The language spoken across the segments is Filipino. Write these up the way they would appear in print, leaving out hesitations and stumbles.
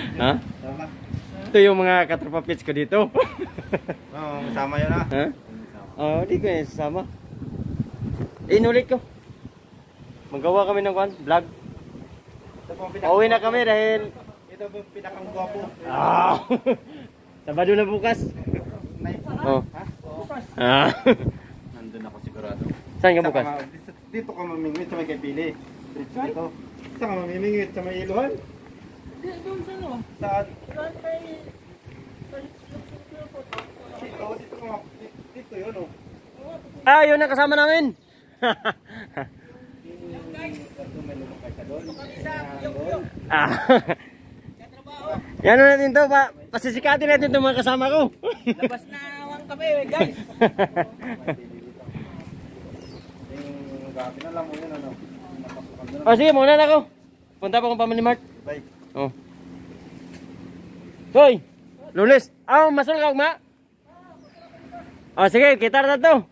Ha? Sama. Ito yung mga katropapits ko dito. Oo, masama yun ha. Ha? Oo, di ko yung sasama. Inulit ko. Magawa kami ng vlog. Pauwi na kami dahil... Ito po pinakang gwapo. Ah! Sabado na bukas. Oh. Ha? Bukas. Ah. Nandun ako sigurado. Saan ka bukas? Dito ka mamingwit sa may Kaipili. Dito. Saan ka mamingwit sa may Iluhan? Doon sa ano? Saan? Saan kay... Dito yun oh. Ah, yun ang kasama namin. Ah. Yan na natin to pa. Pasisikatin natin itong mga kasama ko. Labas na awang kami guys. Yung gabi na lang mo yun ano. Oh, sige, muna na ako. Punta pa akong Family Mart. Bye. Oh. Hoy! Lulis! Ah, masal ka, ma? Oh, sige, kita na to.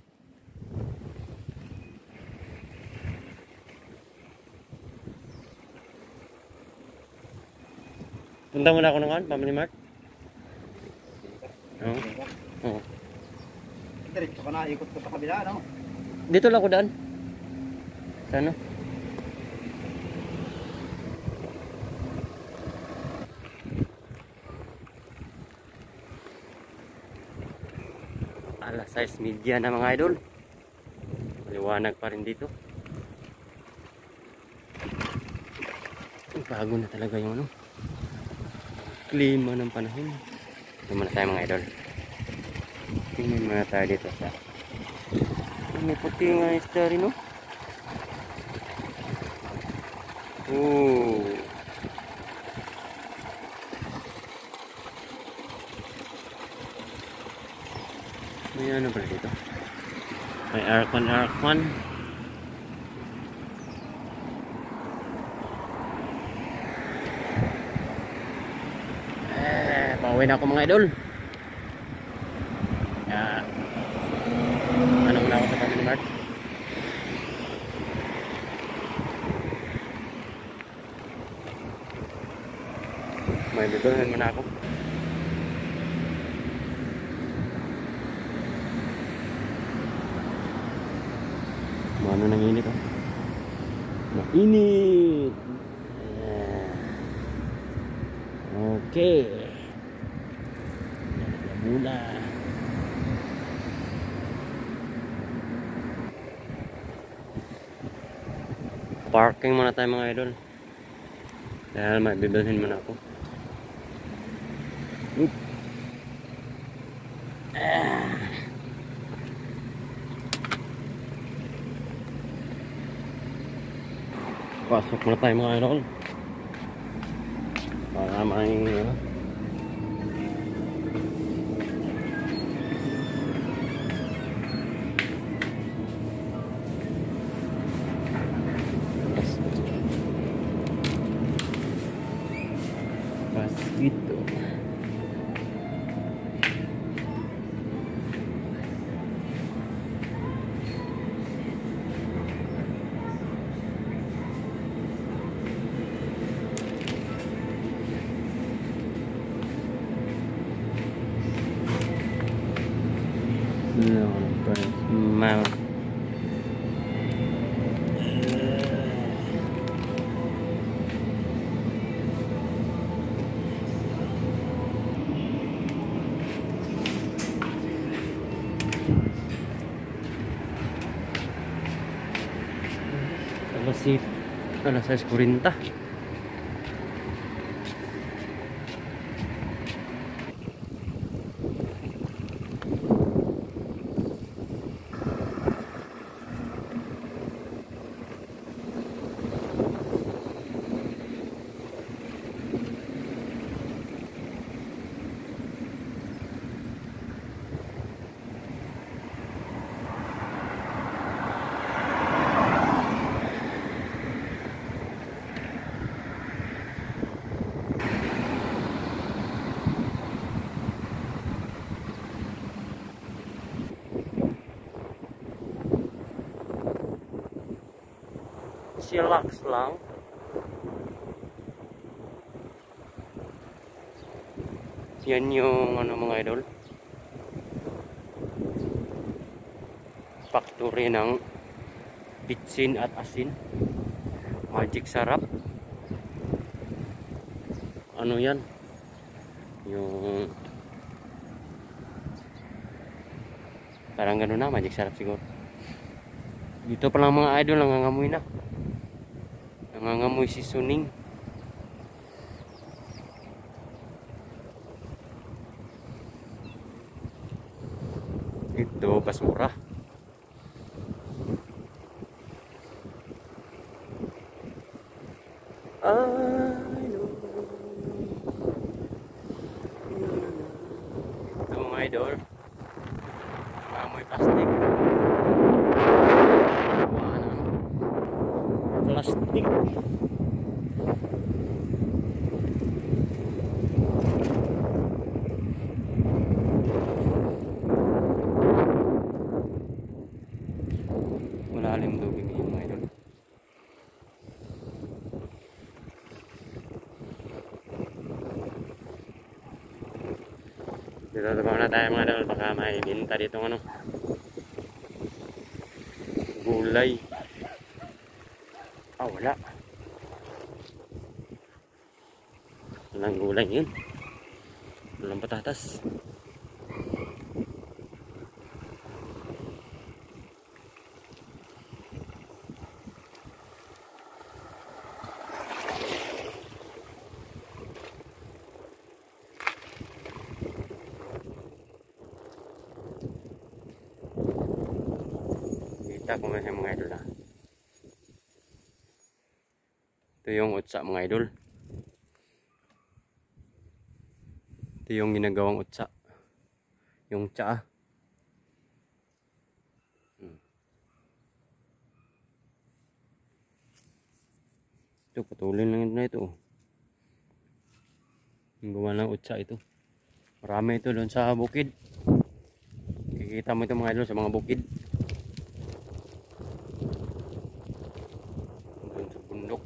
Punta muna ako ng Family Mart. Oo. Oo. Diretso ka na, ikot ko sa kabila no? Dito lang ako daan. Sana. Alas 6:30 na mga idol. Maliwanag pa rin dito. Bago na talaga yung ano, klima ng panahon. Ito muna tayo mga idol. Tingnan muna tayo dito sa may puti nga isda rin no. Oh. May ano pala dito? May aircon. Pauwi na ako mga idol. Ano muna ako sa Family Mart. May bibili muna ako. Ano nang init oh. Mainit. Okay. Mula. Parking muna tayo mga idol. Dahil may bibilhin muna ako. Pasok muna tayo mga idol. Para may gitu. No, mau. Alas 6:40. Chillax lang. Yan yung ano mga idol, factory ng bitsin at asin. Magic Sarap. Ano yan? Yung parang gano'n na, Magic Sarap siguro. Dito pa lang mga idol, nangangamoy na. Nangangamoy si Suning. Ito, basura. Ito mga idol, amoy plastic. Plastic. Malalim tubig yung mga idol. Dito trabaho na tayo mga idol, baka may binta dito ano, gulay. Ah, wala. Walang gulay yun. Walang patatas. Kita ko nga mga idol na. Ito yung utsa mga idol. Ito yung ginagawang utsa. Yung tsaa. Ito, patuloy lang na ito. Yung gawa ng utsa ito. Marami ito doon sa bukid. Kikita mo ito mga idol sa mga bukid. Doon sa bundok.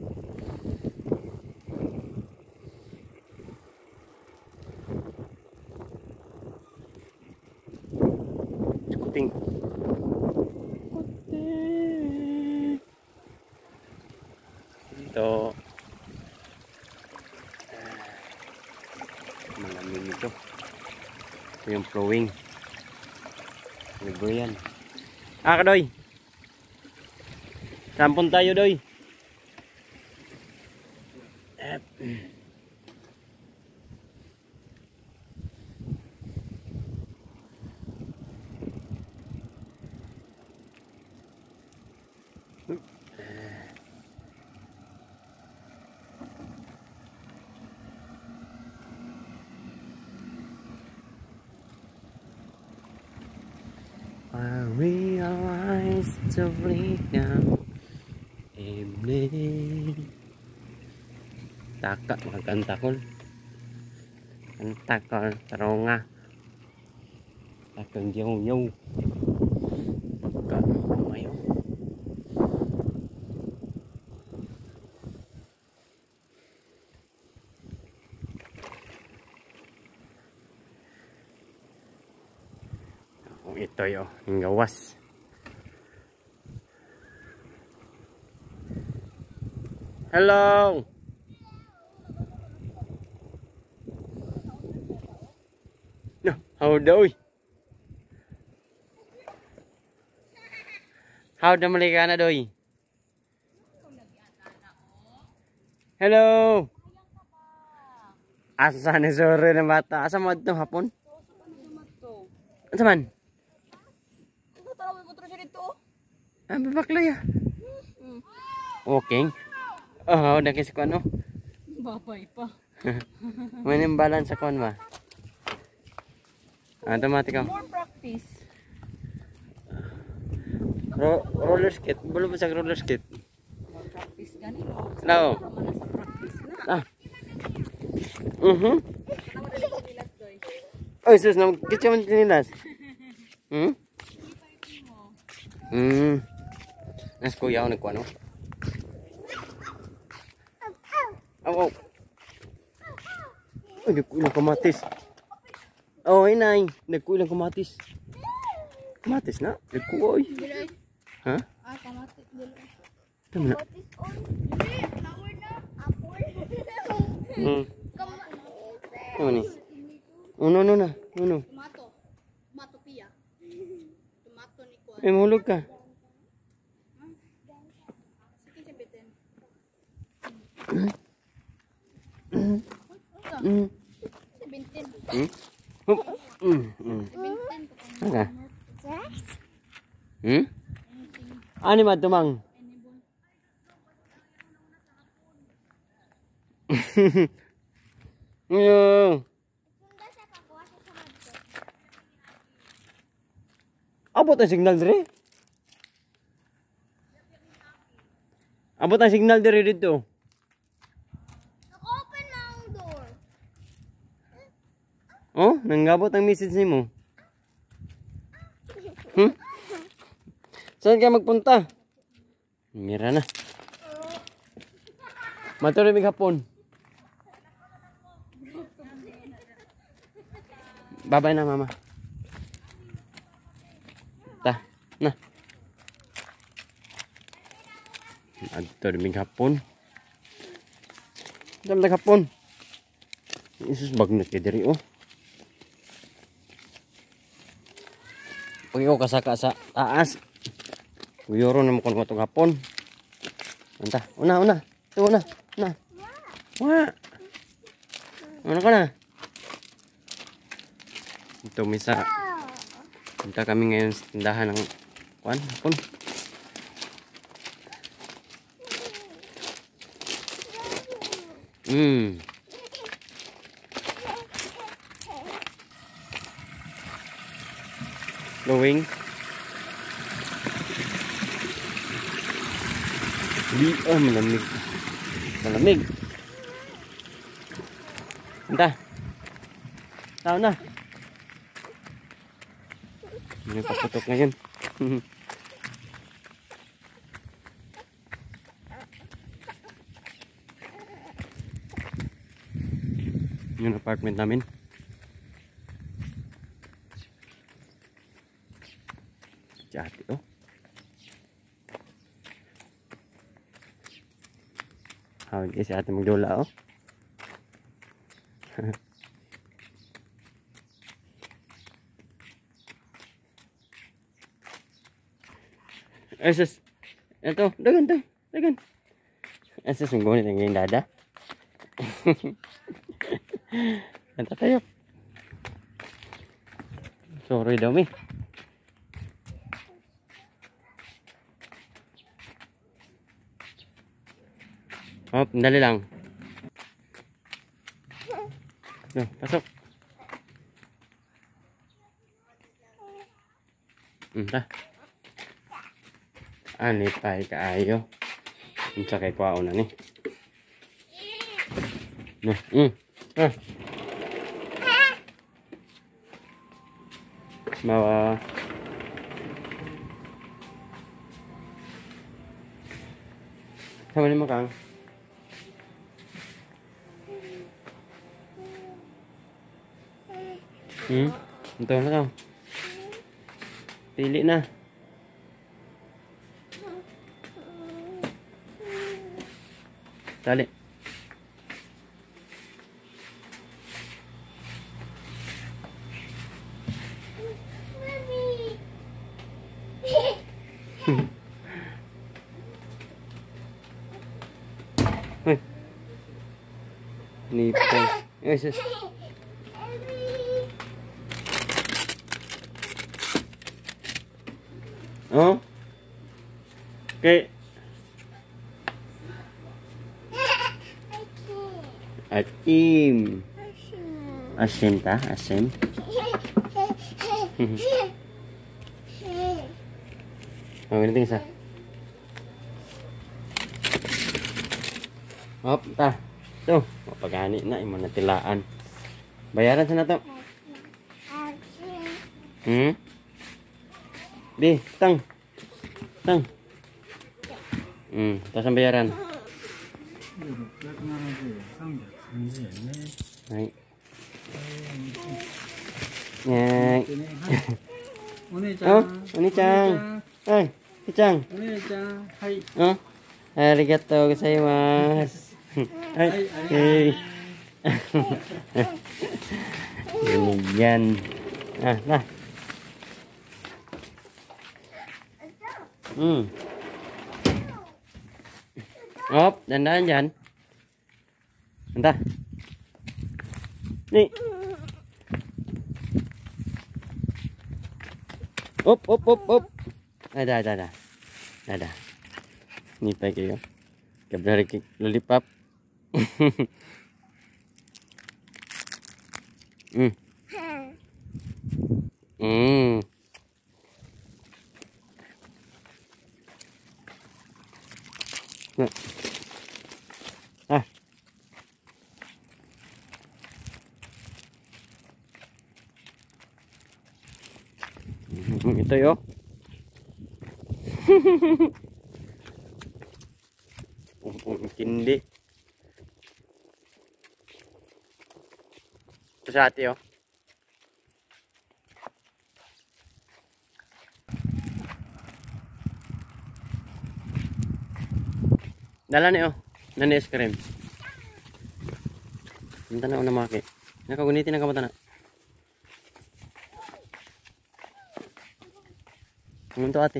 Kuting. Ito. Malamig ito. Ito yung flowing. Libre yan. Ah, kadoy. Sampun tayo, doy. I realize the breakdown evening. Taka magkantakol. Kantakol taronga. Takang yaw-yaw. Pagka mayo. Ito yo, yung gawas. Hello. No, how do we? How do malika na doy? Hello. Asa ni sore na bata? Asa mo ito hapon? Asa man? Ah, babaklay ah. Okay. Oh, nakis ko ano? Babay pa. May imbalance sa kon ba? Automatic oh. More practice. Roller skate. Belum bisa roller skate. More practice ganito. No. Mana sa practice na. Ah. Oh, sus, nam kita man tinilas. Nas kuya ako nagkuha no. Oh, oh. Ay, nagkuilang kamatis. Oh, inay. Nagkuilang kamatis. Kamatis na? Nagkuoy. Ha? Ah, kamatis dulu. Tama na. Ano ni? Uno na. Uno. Tomato. Tomato pia. Tomato ni kuan. Eh, mahulog ka. Sige sabitin. Mm. Sabitin. Hmm? Hup. Sabitin ko. Ano? Hmm? Ano man tumang? Yo. Abot ang signal dire. Abot ang signal dire dito. Open ang door. Oh, nanggabot ang message nimo. Saan ka magpunta? Mira na. Matuloy mig hapon. Bye-bye na, mama. Ta, na. Matuloy mig hapon. Damdag hapon. Isus bagnot kay diri oh. Pag ikaw kasaka sa taas, guyoro na mo kung matong hapon. Anta, una. Ito, una. Wah. Ano ka na? Ito, misa. Punta kami ngayon sa tindahan ng hapon. Blowing. Malamig. Malamig. Anta. Tao na. May paputok ngayon. Yung apartment namin. Ate, oh. Hawag si ate magdula, oh. Esos. Ito, dagan. Esos, yung gunit ang yung dada. Anta tayo. Sorry daw, mi. Hop, dali lang. No, pasok. Ta. Anipay kaayo. Unsa kay kwao na ni. No, Mawa. Sama ni makang. Ito na daw. Pili na. Tali. Hoy. Nipple. Yes. Oh. Okay. Asim. Asim ta? Asim. Oh, ganito isa. Hop, ta. Ito. Mapagani na. Imo na tilaan. Bayaran sa na to. Di, tang. Tapos ang bayaran. Ay. Oh, Oni-chan. Ay, Oni-chan. お姉ちゃん、はい。 Oh, arigatou gozaimasu. Ay, hey. Yan. Ah, nah. Op, dandan dyan. Anta. Nih. Op, op, op, op. Ada. Ada. Ni pa kayo. Kabla lollipop. Nah. Ah. Ito yo. Kindi. Ito sa ate yo. Dala ni oh. Nani es krim. Minta na una maki. Nakagunitin na kamata na. Ngunto ate.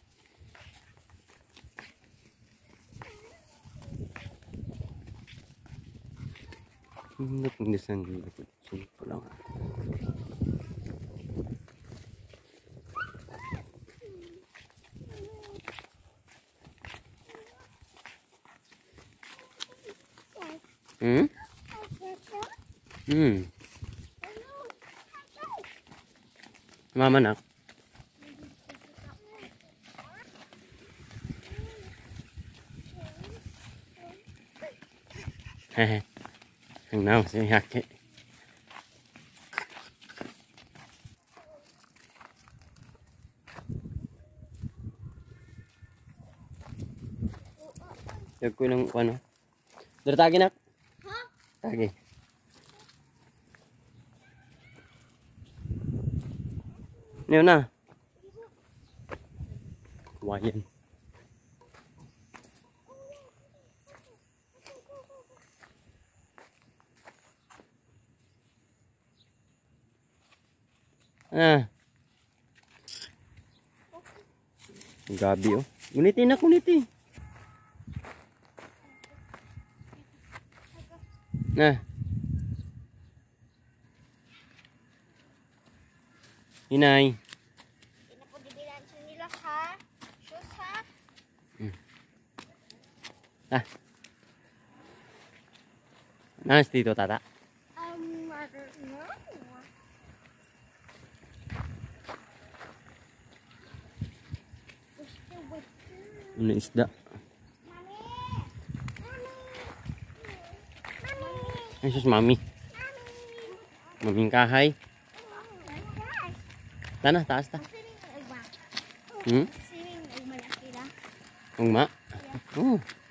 Hindi kong design dito. Simple lang. Mama nak. Hehe. Ang naw si Haki. Yag ko ng ano. Dito tagi nak. Ha? Tagi. Niyo na. Wayan. Ah. Gabi oh. Gunitin na kuniti. Nah. Inay. Hindi na po dibilan siya nila ha. Shoes ha. Ah. Nangis dito tata. I don't know. Ano isda? Ay sus mami. Maming kahay. Tana taas ta. Sining ay malaki na. Ungma. Oh.